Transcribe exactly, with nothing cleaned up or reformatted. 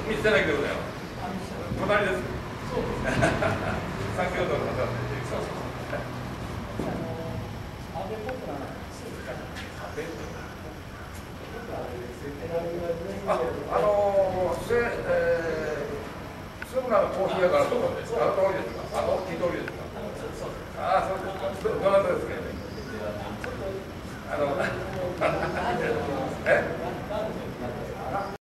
見せてないけどだよ。隣です。先ほどの方で。そうそう。あ、あのー、せ、えー、スープのコーヒー屋からとかです。あの通りですか。